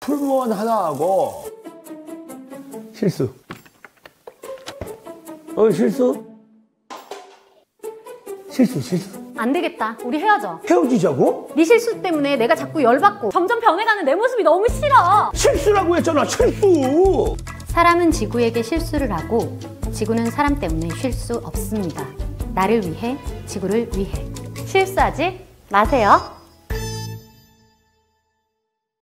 풀무원 하나하고 실수. 실수? 실수. 안 되겠다. 우리 헤어져. 헤어지자고? 네 실수 때문에 내가 자꾸 열받고 점점 변해가는 내 모습이 너무 싫어. 실수라고 했잖아, 실수! 사람은 지구에게 실수를 하고 지구는 사람 때문에 쉴 수 없습니다. 나를 위해, 지구를 위해. 실수하지 마세요.